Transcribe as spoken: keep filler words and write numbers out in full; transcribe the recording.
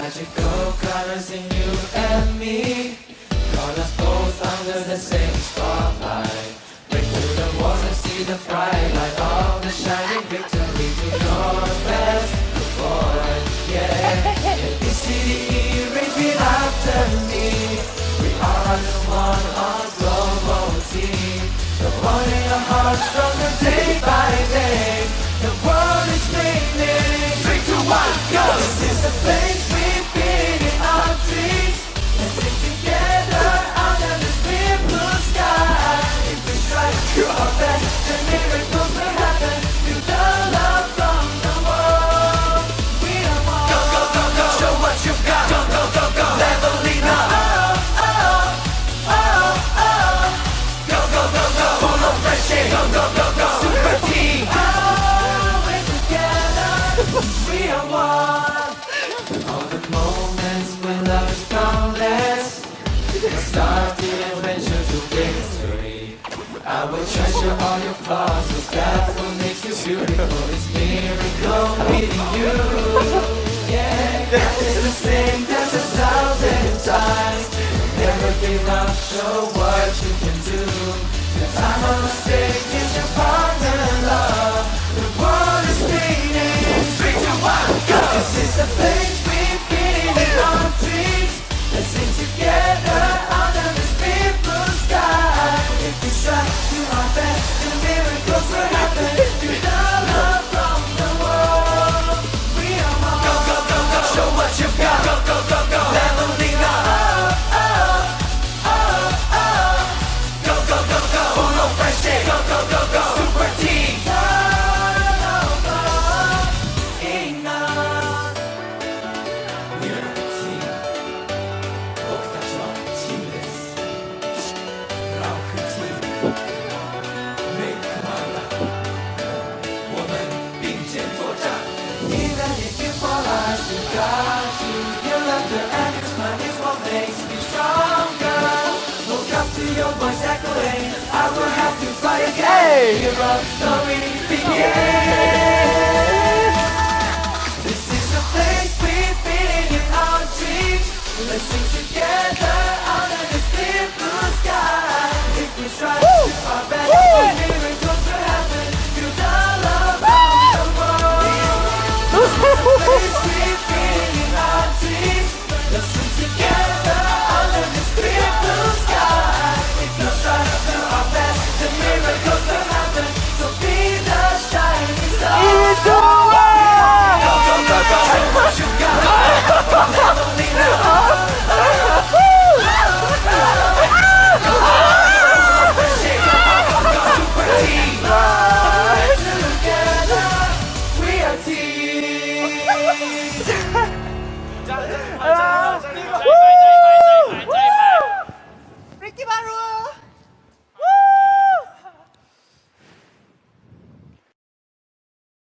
magical colors in you and me. Got us both under the same spotlight. Break through the walls and see the bright light of the shining victory. To your best, good boy, yeah. In this city, repeat after me. We are the one on global team. The one in your heart, stronger day by day. The world is spinning. Three, two, one, go! This is the place we've been in our dreams. Let's sing together under this clear blue sky. If we strive to our best, then miracles will happen. Feel the love from the world. We are one. Go, go, go, go. Show what you've got. Go, go, go, go. Leveling up. Oh, oh, oh, oh. Go, go, go, go. Full of fresh air. Go, go, go, go. Super team. Always together. We are one. All the moments when love is boundless. Starting adventure to victory. I will treasure all your flaws, 'cause that's what makes you beautiful. It's miracle meeting you. Yeah, that is the same as a thousand times. Never give up, show what you can do. The time on the stage is your partner love. The world is spinning. Three, two, one, go! This is the place we've been in our dreams. Let's sing together under this big blue sky. If we strive to our best, the miracles will happen. Feel the love from the world. We are one. Go, go, go, go. Show what you've got. Go, go, go, go. Leveling up. Oh, oh, oh, oh. Go, go, go, go. Full of fresh air. Go, go, go, go. Super team. Your voice echoing, I will have to fly again. Hey! Your love story begins.